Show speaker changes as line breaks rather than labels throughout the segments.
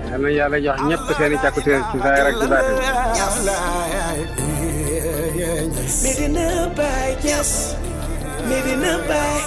yal na yàlla jox ñëpp seen i càkkutéef ci zaahir ak ci baatin.
Medina Baye Niass, Medina Baye.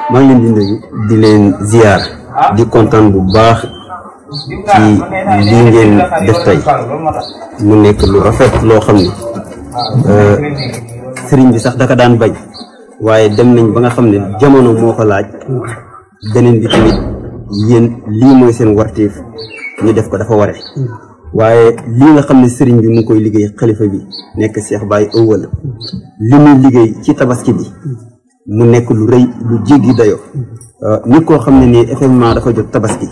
maa ngi leen di nuyu di leen ziar di kontaan bu baax ci lii ngeen def tey mu nekk lu rafet loo xam ne sëriñ bi sax daka daan bañ waaye dem nañ ba nga xam ne jamono moo ko laaj beneen bi tamit yéen lii mooy seen warteef ñu def ko dafa ware waaye lii nga xam ne sëriñ bi mu ngi koy liggéey xalifa bi nekk Cheikh Baye Ëwël li muy liggéey ci tabaski bi mu nekk lu rëy lu jéggi dayo nit koo xam ne nii effectivement dafa jot tabaski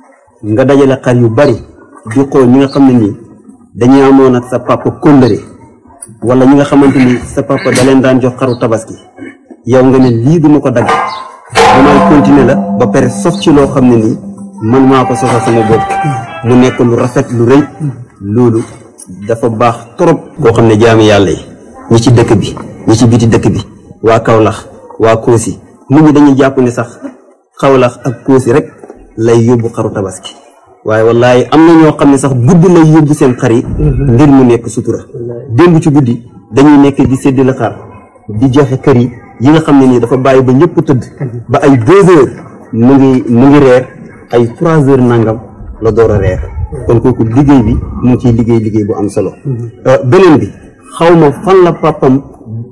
nga dajale xar yu bari di xool ñi nga xam ne nii dañuy amoon ak sa papa kóllëre wala ñi nga xamante ni sa papa da leen daan jox xaru tabaski yow nga ne lii duma ko dagg damay continuer la ba pare sof ci loo xam ne nii man maa ko sosal sama bopp mu nekk lu rafet lu rëy loolu dafa baax trop koo xam ne jaami yàlla yi ñi ci dëkk bi ñi ci biti dëkk bi waa Kaolack waa Koosi nit ñi dañuy jàpp ne sax Kaolack ak Koosi rek lay yóbbu xaru tabaski waaye wallahi am na ñoo xam ne sax guddi lay yóbbu seen xar yi ngir mu nekk sutura démb ci guddi dañuy nekk di séddale xar di joxe kër yi nga xam ne nii dafa bàyyi ba ñëpp tëdd ba ay 2 heures mu ngi reer ay 3 heures nangam la door a reer kon kooku liggéey bi mu ngi ciy liggéey bu am solo beneen bi xaw ma fan la papam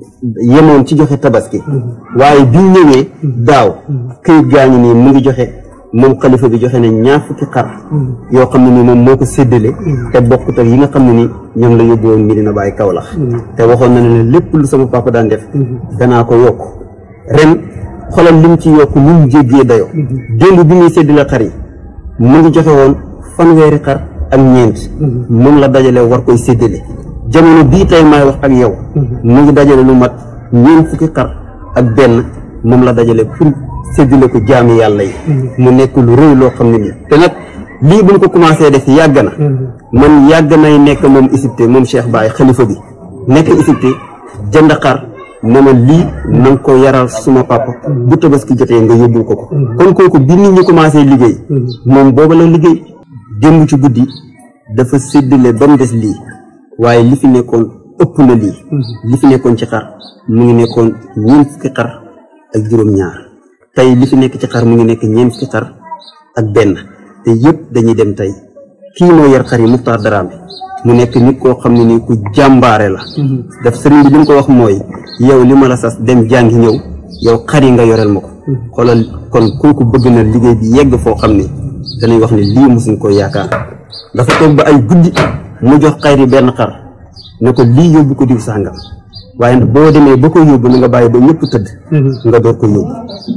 yemoon ci joxe tabaski waaye bi ñëwee daaw këyit gaañu nii mu ngi joxe moom xalifa bi joxe ne 20 xar yoo xam ne nii moom moo ko séddale te bokkut ak yi nga xam ne ni ñoom la yóbbu woon Medina Baye Kaolack te waxoon na ne lépp lu sama papa daan def danaa ko yokk ren xolal lim ci yokk lu mu jéggee dayo démb bi muy séddale xar yi mu ngi joxe woon fanweeri xar ak 4 moom la dajale war koy séddale jamono bii tey may wax ak yow mu ngi dajale lu mat 20 xar ak benn moom la dajale pour séddale ko jaami yàlla yi mu nekk lu rëy loo xam ne nii te nag lii buñ ko commencé def yàgg na man yàgg nay nekk moom Égypte moom Cheikh Baye xalifa bi nekk Égypte jënd xar ne ma lii na nga ko yaral suma papa bu tabaski jotee nga yóbbul ko kon kooku bi nit ñi commencé liggéey moom booba la liggéey démb ci guddi dafa séddale ba mu des lii waaye li fi nekkoon ëpp na lii li fi nekkoon ci xar mu ngi nekkoon 20 xar ak juróom-ñaar tey li fi nekk ci xar mu ngi nekk 20 xar ak benn te yëpp dañuy dem tey kii moo yar xar yi Muxtaar Daraame mu nekk nit koo xam ne nii ku jàmbaare la daf sëriñ bi li mu ko wax mooy yow li ma la sas dem jàngi ñëw yow xar yi nga yoreel ma ko xoolal kon kooku bëgg na liggéey bi yegg foo xam ne danañ wax ne lii mosuñ koy yaakaar dafa toog ba ay guddi mu jox xar yi benn xar ne ko lii yóbbu ko diw sàngam waaye boo demee ba ko yóbbu na nga bàyyi ba ñëpp tëdd nga door ko yóbbu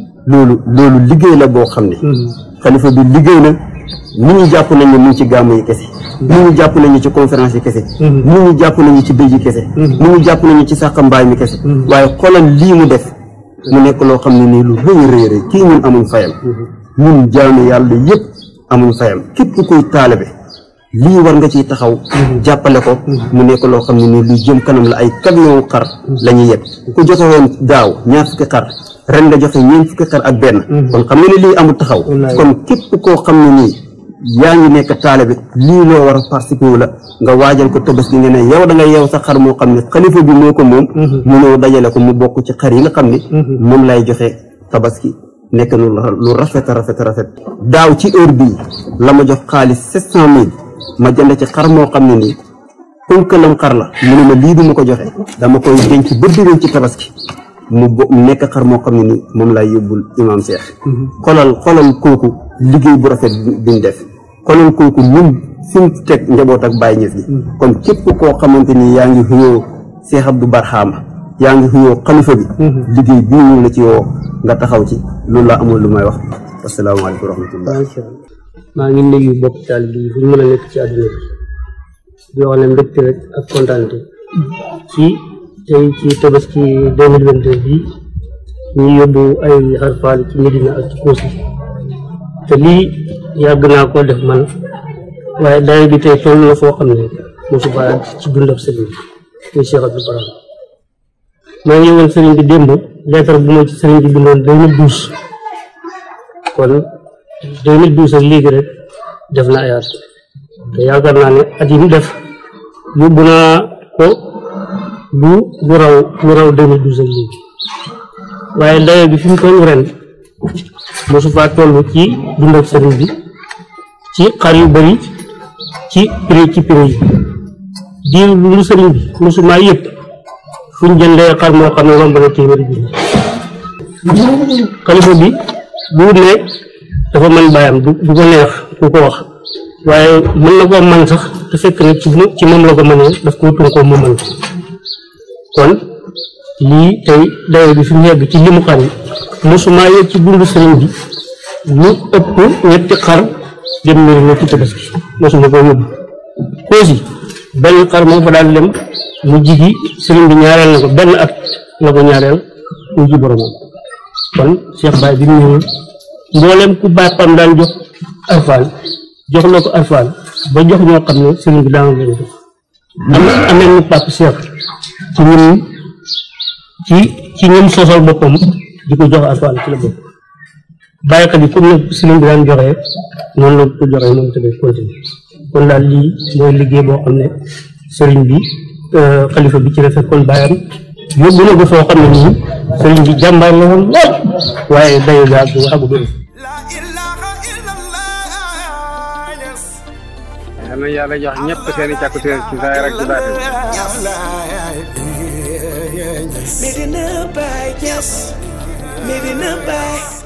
loolu liggéey la boo xam ne xalifa bi liggéey na nit ñi jàpp nañ ne mu ngi ci gàmmu yi kese nit ñi jàpp nañu ci conférence yi kese nit ñi jàpp nañu ci béy yi kese nit ñi jàpp nañu ci sàqa mbaay mi kese waaye xoolal lii mu def mu nekk loo xam ne nii lu rëy rëy kii ñun amuñ fayam ñun jaami yàlla yëpp amuñ fayam képp kuy taalibe lii war nga ciy taxaw jàppale ko mu nekk loo xam ne nii lu jëm kanam la ay camion xar la ñuy yeb ku joxe woon daaw 20 xar ren nga joxe 20 xar ak benn kon xam nga ne lii amul taxaw kon képp koo xam ne nii yaa ngi nekk taalibe lii loo war a participer wu la nga waajal ko tabaski nga ne yow da ngay yeew sa xar moo xam ne xalifa bi moo ko moom mu ñëw dajale ko mu bokk ci xar yi nga xam ne moom lay joxe tabaski nekk na lu rafet rafet daaw ci heure bii la ma jox xaalis 700 000 ma jënd ci xar moo xam ne nii pënkalam xar la mu ne ma lii du ma ko joxe dama koy denc ba déwén ci tabaski mu nekk xar moo xam ne nii moom laay yóbbul imam Cheikh xolal kooku liggéey bu rafet biñ def xolal kooku ñun fi mu teg njaboot ak Baye Niass gi kon képp koo xamante ni yaa ngi xuyoo Cheikh Abdou Barhama yaa ngi xuyoo xalifa bi liggéey bii ñu la ci woo nga taxaw ci loolu laa amul lu may wax asalaamaaleykum wa rahmatullah
maa ngi nuyu bokk taal bi fu ñu mën a nekk ci àdduna bi di wax ne mbégte rek ak kontaante ci tey ci tabaski 2022 bi ñu yóbbu ay xarfaal ci Medina ak ci Koosi te lii yàgg naa koo def man waaye daay bi tey toll na foo xam ne mosu baa ci dundab sëriñ bi muy Cheikh Abdou Barhama maa ngi woon sëriñ bi démb lettre bu ma ci sëriñ bi bindoon 2012 kon 2012 ak léegi rek def na ay at te yaakaar naa ne at yi mu def yóbbu naa ko lu raw 2012 ak léegi waaye dayo bi fi mu toll ren mosu faa toll ci dund ak sëriñ bi ci xar yu bëri ci prix yi diir lu sëriñ bi mosuma yëpp fu ñu jëndee xar moo xam ne romb na téeméeri junni xalifa bi bu ne dafa mën bàyyam du ko neex ku ko wax waaye mën na koo man sax te fekk na ci moom la ko mënee daf ko tunkoo mu mën kon lii tey dayo bi fi mu yegg ci limu xar yi mosuma yëg ci dundu sëriñ bi lu ëpp ñetti xar dem mbiri na ci Tabaski mosuma ko yóbbu Kossy benn xar moo fa daan dem mu jigi sëriñ bi ñaareel na ko benn at la ko ñaareel mu ji boromam kon Cheikh Baye bi mu ñëwee mboolem ku bàppam daan jox arfaan jox na ko arfaan ba jox ñoo xam ne sëriñ bi daana leen jox amee nu Pape Cheikh ci ñun sosal boppam di ko jox arfaan ci la bopp bàyyikat yi comme nag sëriñ bi daan joxee noonu la ko joxee moom tamit continué kon daal lii mooy liggéey boo xam ne sëriñ bi xalifa bi ci la fekkoon bàyyam yóbbu na ko foo xam ne nii sëriñ bi jàmbaar la woon lool waaye dayo gaag bu waxagu doon
yal na yàlla jox ñëpp seen i càkkutéer ci zaahir ak ci baatin.
Medina Baye, yes, Medina Baye.